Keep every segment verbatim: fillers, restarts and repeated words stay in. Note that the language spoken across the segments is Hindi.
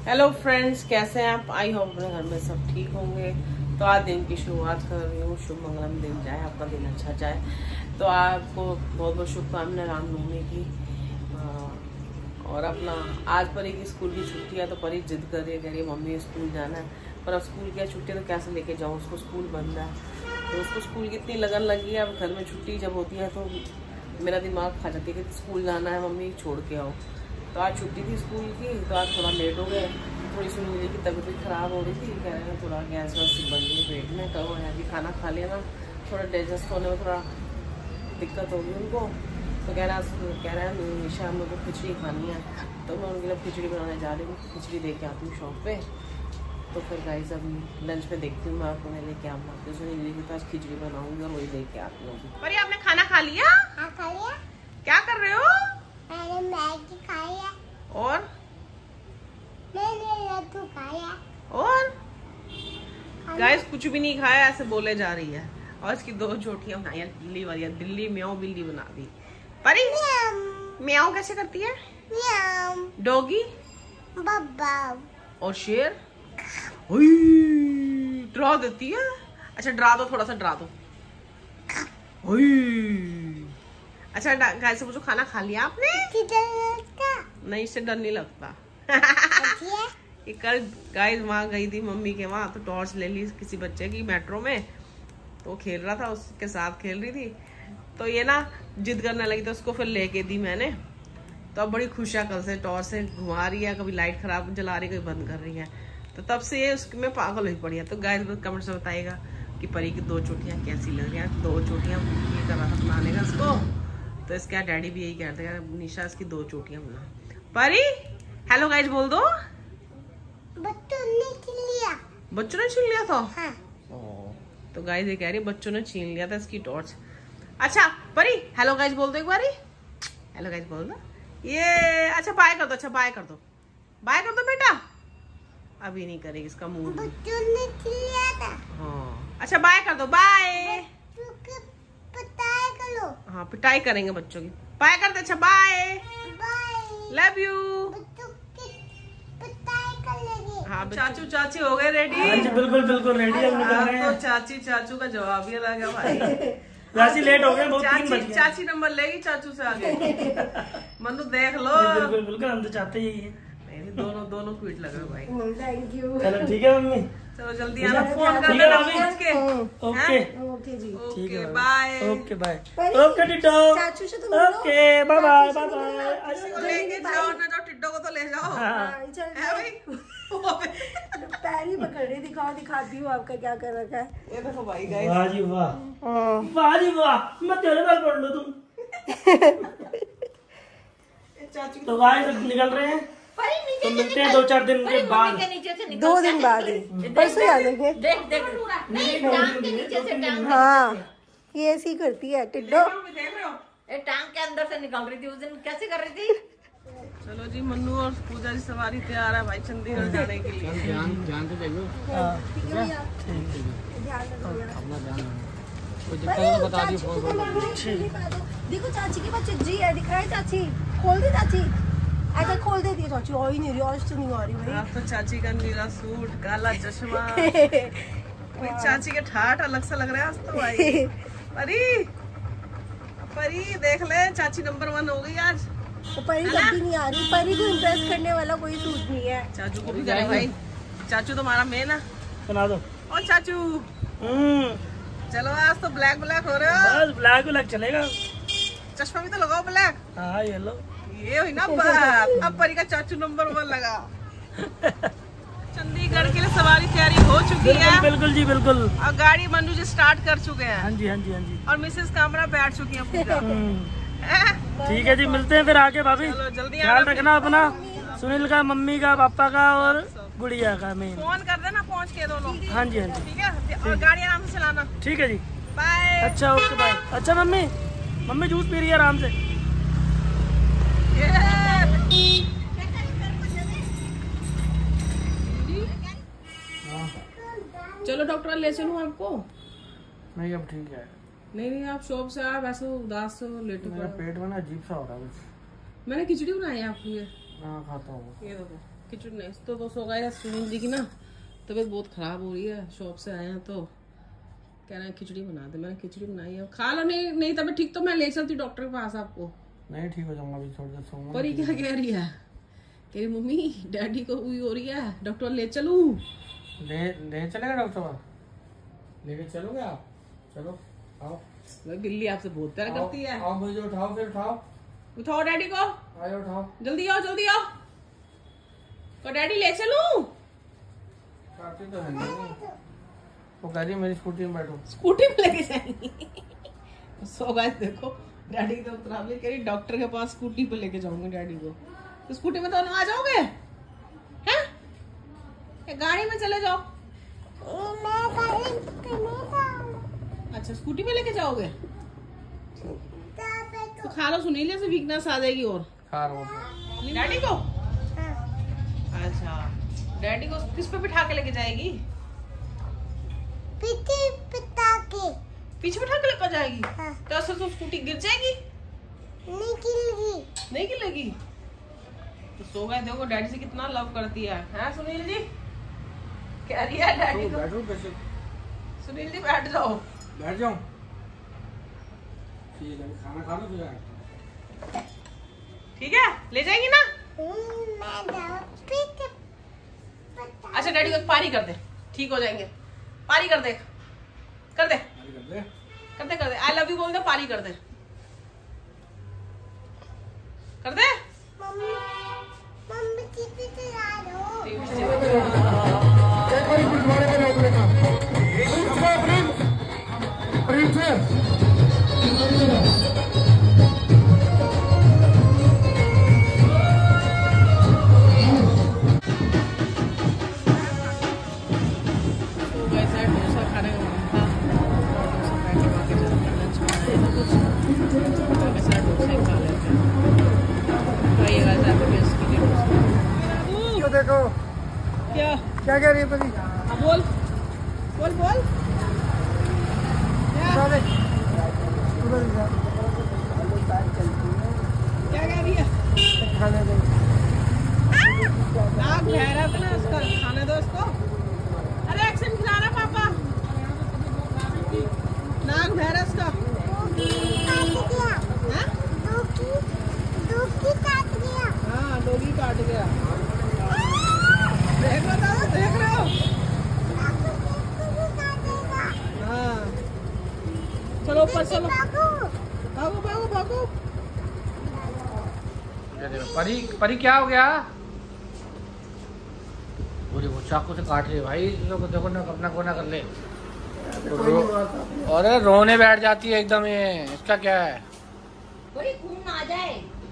हेलो फ्रेंड्स, कैसे हैं आप? आई होप अपने घर में सब ठीक होंगे। तो आज दिन की शुरुआत कर रही हूँ। शुभ मंगलम दिन जाए, आपका दिन अच्छा जाए। तो आपको बहुत बहुत शुभकामनाएं रामनवमी की। और अपना आज परी की स्कूल की छुट्टी है, तो परी जिद कर रही है, कह रही है मम्मी स्कूल जाना है। पर अब स्कूल की छुट्टी है तो कैसे लेके जाऊँ उसको, स्कूल बंद है। तो उसको स्कूल की इतनी लगन लगी है। अब घर में छुट्टी जब होती है तो मेरा दिमाग खा जाती है कि स्कूल जाना है मम्मी, छोड़ के आओ। तो आज छुट्टी थी स्कूल की, तो आज थोड़ा लेट हो गए। थोड़ी सी मेरी की तबीयत भी ख़राब हो रही थी, कह रहे हैं थोड़ा गैस वैस बन गई पेट में। कल हैवी खाना खा लिया ना, थोड़ा डाइजेस्ट होने में थोड़ा दिक्कत होगी उनको। तो कह रहा कह रहा है निशा हम लोग को खिचड़ी खानी है। तो मैं उनके लिए खिचड़ी बनाने जा रही हूँ, खिचड़ी दे के आती हूँ शॉप पे। तो फिर गाइस अब लंच में देखती हूँ मैं आपको मैं लेके आऊँगा। तो उसने के पास खिचड़ी बनाऊँगी और वही लेके आती हूँ। पर आपने खाना खा लिया? हाँ खा लिया। क्या कर रहे हो? मैंने मैगी खाई है। और मैंने लड्डू खाया। और गाइस कुछ भी नहीं खाया, ऐसे बोले जा रही है। और इसकी दो चोटियां बनाई है दिल्ली वाली, दिल्ली म्याऊ बिल्ली बना दी। परी म्याऊ कैसे करती है? म्याऊ। डॉगी बब्बा। और शेर डरा देती है। अच्छा डरा दो, थोड़ा सा डरा दो। अच्छा गाइस से पूछो, खाना खा लिया आपने? नहीं, इससे डर नहीं लगता। कल गाइस वहाँ गई थी मम्मी के वहाँ, तो टॉर्च ले ली किसी बच्चे की मेट्रो में। तो खेल रहा था, उसके साथ खेल रही थी। तो ये ना जिद करने लगी, तो उसको फिर लेके दी मैंने। तो अब बड़ी खुश है, कल से टॉर्च से घुमा रही है, कभी लाइट खराब जला रही है, कभी बंद कर रही है। तो तब से ये उसमें पागल हुई पड़ी है। तो गाइस कमेंट से बताइएगा कि परी की दो चोटियाँ कैसी लग रही हैं। दो चोटियाँ ये कर रहा था बनाने का इसको। तो इसका डैडी भी यही कहते हैं निशा इसकी दो चोटियाँ बना। परी हेलो गाइस बोल दो। बच्चों ने छीन लिया। बच्चों ने छीन लिया था? हाँ। तो गाइस ये कह रही है बच्चों ने छीन लिया था इसकी टॉर्च। अच्छा परी हेलो गाइस बोल दो एक बारी। हेलो गाइस बोल दो। ये अच्छा बाय कर दो, अच्छा बाय कर दो, बाय कर दो बेटा। अभी नहीं करेगी, इसका मूड। बच्चों ने छीन लिया था। हाँ अच्छा बाय कर दो, बाय। पिटाई करो। हाँ पिटाई करेंगे बच्चों की। बाय कर दो, अच्छा बाय बाय। Love you. बच्चों की पिटाई कर लेंगे। हाँ चाचू चाची हो गए रेडी? हाँ जी बिल्कुल बिल्कुल रेडी हम निकल रहे हैं। तो चाची चाचू का जवाब ही अलग है भाई। वैसे लेट हो गए, बहुत तीन बज चाची गए। चाची नंबर लेगी चाचू से आगे। मनु देख लो। बिल्कुल बिल्कुल हम तो चाहते ही है। दोनों दोनों क्विट लग रहे भाई। Thank you. चलो ठीक है मम्मी, चलो जल्दी आना, फोन कर ठीक है देना भाभी। पहुंच के। ओके ओके जी। ठीक है okay bye. Okay bye okay टिड्डो। चाचू से तो मिलो। ओके बाय बाय बाय किसी को बाय। लेके जाओ ना, जाओ टिड्डो को तो ले जाओ। हाँ चल है भाई? पैर ही पकड़ रही, दिखाओ दिखाती हूँ आपका क्या कर रखा है। ये देखो भाई गाइस। वाह जी वाह, वाह जी वाह, मैं तेरे बाल पढ़ लो तुम। चाचू तो गाइस अब निकल रहे हैं, तो मिलते हैं दो चार दिन के बाद। दो दिन बाद ही परसों आ जाएंगे। देख देख नहीं टांग के नीचे से टांग हाँ ये ऐसी ही करती है टिड्डो। देख रहे हो? ए टांग के अंदर से निकल रही थी उस दिन, कैसे कर रही थी? चलो जी मन्नू और पूजा जी सवारी तैयार है भाई चंडीगढ़ जाने के लिए। ध्यान ध्यान से देखो, अपना ध्यान कोई दिक्कत हो तो बता दी फोन करो। देखो चाची के पास चिज्जी है, दिखाए चाची, खोल दी चाची, ऐसा खोल देती है चाची। और ही नहीं रही, और तो नहीं आ रही भाई। आप तो चाची का नीला सूट, काला चश्मा, कोई चाची के ठाठ अलग सा लग रहा है आज तो भाई। परी परी देख ले, चाची नंबर वन हो गई आज। तो परी कभी नहीं आ रही, परी को इम्प्रेस करने वाला कोई सूट नहीं है। चाचू को भी करे भाई, चाचू तुम्हारा मेन है। सुना दो। और चाचू हम्म चलो आज तो ब्लैक ब्लैक हो रहे हो। बस ब्लैक ब्लैक चलेगा। चश्मा भी तो लगाओ ब्लैक। हाँ ये लो। ये हुई ना बात, अब परी का चाचू नंबर वन लगा। चंडीगढ़ के लिए सवारी तैयारी हो चुकी है। बिल्कुल जी बिल्कुल। और गाड़ी मनु जी स्टार्ट कर चुके हैं। हाँ जी हाँ जी हाँ जी। और मिसेस कामरा बैठ चुकी हैं पूजा। ठीक है जी, मिलते हैं फिर आके भाभी। चलो जल्दी ख्याल आना। रखना अपना, सुनील का, मम्मी का, पापा का और गुड़िया का मेन। फोन कर देना पहुंच के दोनों। हाँ जी हाँ जी ठीक है, और गाड़ी आराम से चलाना। ठीक है जी। बाय। अच्छा ओके बाय। अच्छा मम्मी, मम्मी जूस पी रही है आराम से। चलो डॉक्टर ले चलूं आपको? नहीं अब ठीक है। नहीं नहीं आप शॉप से आप ऐसे उदास से लेटे मेरा पेट में ना अजीब सा हो रहा है। मैंने खिचड़ी बनाई है आपके लिए। हाँ खाता हूँ। ये देखो खिचड़ी नहीं तो तो सो गए। सुनील जी की ना तबीयत बहुत खराब हो रही है, शॉप से आए हैं तो कह रहे हैं खिचड़ी बना दे। मैंने खिचड़ी बनाई है, खा लो। नहीं नहीं तबीयत ठीक तो मैं ले चलती डॉक्टर के पास आपको। नहीं ठीक हो जाऊंगा अभी थोड़ी देर सोऊंगा। पर ये क्या कह रही है, कह रही मम्मी डैडी को हुई हो रही है, डॉक्टर ले चलूं? ले ले चलेगा डॉक्टर? लेके चलोगे आप? चलो आओ। भाई बिल्ली आपसे बहुत प्यार करती है। आओ मुझे उठाओ, फिर उठाओ, उठाओ डैडी को। आयो उठाओ, जल्दी आओ जल्दी आओ। तो डैडी ले चलूं? काटते तो है नहीं। वो कह रही मेरी स्कूटी में बैठो। स्कूटी में लेके जाएंगी। सो गाइस देखो डैडी तो उतरावली कह रही डॉक्टर के पास स्कूटी पे लेके जाऊंगी डैडी को। तो स्कूटी में दोनों आ जाओगे हैं? गाड़ी में चले जाओ। अच्छा स्कूटी पे लेके जाओगे तो खा लो, सुनील से वीकनेस आ जाएगी। और खा रहा हूँ डैडी को। अच्छा डैडी को किस पे बिठा के लेके जाएगी? पीछे बिठा के। पीछे बिठा के लेकर जाएगी? हाँ। तो ऐसे तो स्कूटी गिर जाएगी। नहीं गिरेगी। नहीं गिरेगी? तो सो गए देखो डैडी से कितना लव करती है, हैं सुनील जी? कह रही है डैडी को बैठो कैसे? सुनील जी बैठ जाओ। बैठ जाओ, ठीक है खाना खा लो फिर। ठीक है ले जाएगी ना? मैं पीछे। अच्छा डैडी को पारी कर दे, ठीक हो जाएंगे। पारी कर दे कर दे कर दे कर दे कर दे। आई लव यू बोल दे, पारी कर दे कर दे। मम्मी मम्मी टीवी चला दो। एक बार गुरुद्वारे में रोक लेना। डोसा खाने का मन था, डोसा खाने के बाद लंच बनाया था कुछ, तो मैं डोसा ही खा लेते हैं। तो ये वैसा है बेस्ट के डोसा। क्यों देखो क्या क्या कह रही है परी? हाँ, बोल बोल बोल क्या उधर जा। क्या कह रही है? खाने दो। नाक बहरा था ना उसका, खाने दो उसको। अरे एक्शन खिलाना पापा, नाक बहरा उसका। हाँ? हाँ डोगी काट गया। देख लो ना, देख रहे हो? हाँ चलो ऊपर चलो, भागो भागो भागो। परी परी क्या हो गया? पूरी वो चाकू से काट रही है भाई, देखो देखो ना अपना कोना कर ले। रो, अरे रोने बैठ जाती है एकदम, ये इसका क्या है? कोई खून आ जाए।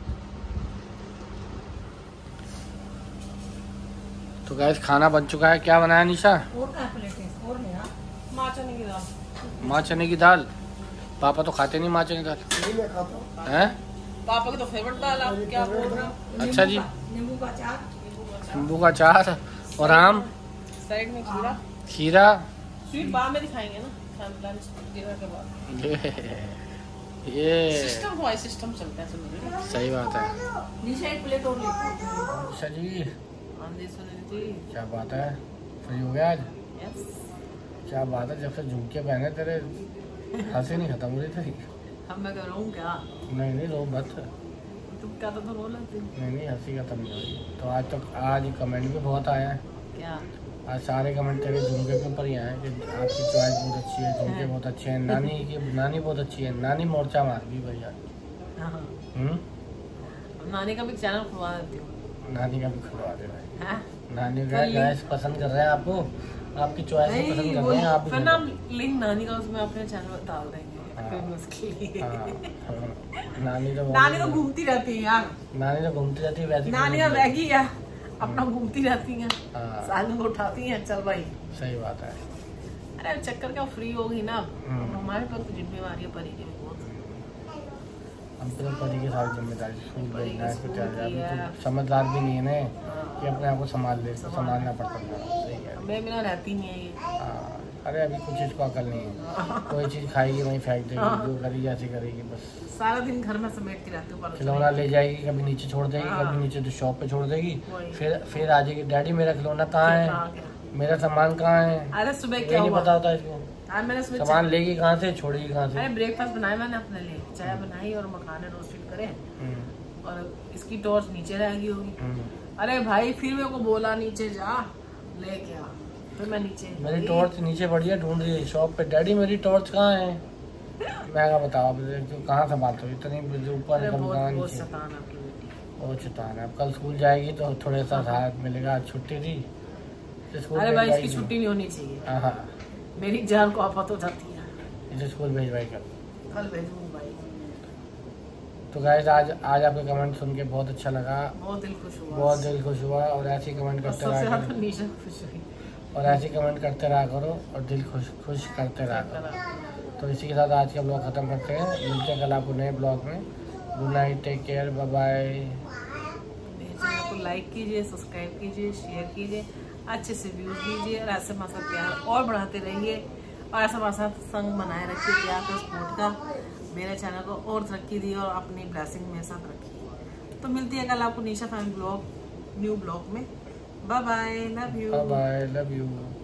तो गाइस खाना बन चुका है। क्या बनाया निशा? और कहाँ प्लेट है? और मेरा माँ चने की दाल। माँ चने की दाल। पापा तो खाते नहीं माँ चने की दाल। नहीं मैं खाता हूँ। हैं? पापा की तो फेवरेट दाल, आप क्या बोल रहे हो? अच्छा जी, नींबू का अचार। नींबू का अचार और आम, साइड में खीरा। खीरा। स्वीट बाद में दिखाएंगे ना, लंच डिनर के बाद। ये ये सिस्टम हुआ, सिस्टम चलता है सुनील। सही बात है। नीचे एक प्लेट और ले। अच्छा जी हाँ जी सुनील जी। क्या बात है, फ्री हो गया आज? यस। क्या बात है, जब से झुमके पहने तेरे हंसी नहीं खत्म हो रही थी। अब मैं कह रहा हूँ क्या, नहीं नहीं रो मत। तुम क्या तो रो लेती। नहीं नहीं हंसी खत्म नहीं हुई। तो आज तक आज कमेंट भी बहुत आया है। क्या? आज सारे कमेंट तेरे झुमके के ऊपर ही आए हैं कि आपकी चॉइस बहुत अच्छी है, झुमके बहुत अच्छे हैं, नानी की नानी बहुत अच्छी है, नानी मोर्चा मार गई भैया। हाँ हम्म, नानी का भी चैनल खुलवा देती हूँ। नानी का भी खुलवा दे भाई। हाँ? नानी का चॉइस पसंद कर रहे हैं आपको, आपकी चॉइस को पसंद नहीं कर वो रहे हैं आप भी फिर कर ना रहे हैं। लिंक नानी का उसमें अपने चैनल पर डाल देंगे। हाँ। फिर मुश्किल। हाँ, हाँ। नानी तो नानी तो घूमती रहती है यार, नानी तो घूमती रहती है वैसे। नानी तो रह गई है अपना, घूमती रहती है, हाँ सालन को उठाती है, चल भाई। सही बात है। अरे चक्कर क्या फ्री होगी ना, हम्म। हमारे पास तो जिम्मेवारी है परी की भी बहुत। हम तो परी की सारी जिम्मेदारी स्कूल परी भेजना है, की कुछ स्कूल अभी की है। तो समझदार भी नहीं है ना कि अपने आप को संभाल ले, तो संभालना पड़ता है। सही है। मैं बिना रहती नहीं है ये। हाँ, अरे अभी कुछ इसको अकल नहीं है, कोई चीज खाएगी वहीं फेंक देगी, जो करेगी ऐसे करेगी बस। सारा दिन घर में समेटती रहती हूँ। खिलौना ले जाएगी, कभी नीचे छोड़ देगी, कभी नीचे तो शॉप पे छोड़ देगी, फिर फिर आ जाएगी डैडी मेरा खिलौना कहाँ है, मेरा सामान कहाँ है। अरे सुबह ये क्या नहीं हुआ, पता होता इसको, आज मैंने सुबह सामान लेगी कहाँ से, छोड़ेगी कहाँ से। अरे ब्रेकफास्ट बनाया मैंने अपने लिए, चाय बनाई और मखाने रोस्टेड करे, और इसकी टॉर्च नीचे रह गई होगी। अरे भाई फिर मेरे को बोला नीचे जा लेके आ, फिर मैं नीचे, मेरी टॉर्च नीचे बढ़िया ढूंढ रही है शॉप पे, डैडी मेरी टॉर्च कहाँ है। मैं क्या बताओ अब कहाँ संभालते हो इतनी ऊपर है, कभी कहाँ नीचे। शैतान आपकी बेटी, बहुत शैतान है। अब कल स्कूल जाएगी तो थोड़े सा साथ मिलेगा, आज छुट्टी थी। अरे भाई इसकी छुट्टी नहीं होनी चाहिए, हाँ मेरी जान को आफत हो जाती है। इसे स्कूल भेज भाई कल कल भेजूंगी भाई। तो गाइस आज आज आपके कमेंट सुन के बहुत अच्छा लगा, बहुत दिल खुश हुआ, बहुत दिल खुश हुआ। और ऐसे कमेंट करते सबसे रहा ज्यादा निशा खुश हुई, और ऐसे कमेंट करते रहा करो और दिल खुश खुश करते रहा करो। तो इसी के साथ आज का ब्लॉग खत्म करते हैं, मिलते हैं कल आपको नए ब्लॉग में। Good night, take care, bye bye. मेरे चैनल को लाइक कीजिए, सब्सक्राइब कीजिए, शेयर कीजिए, अच्छे से व्यूज दीजिए और ऐसे हमारे साथ प्यार और बढ़ाते रहिए और ऐसा हमारे साथ संग बनाए रखिए, प्यार का, सपोर्ट का। मेरे चैनल को और तरक्की दी और अपनी ब्लेसिंग मेरे साथ रखिए। तो मिलती है कल आपको Nisha family blog new blog में। Bye bye, love you, bye bye, love you.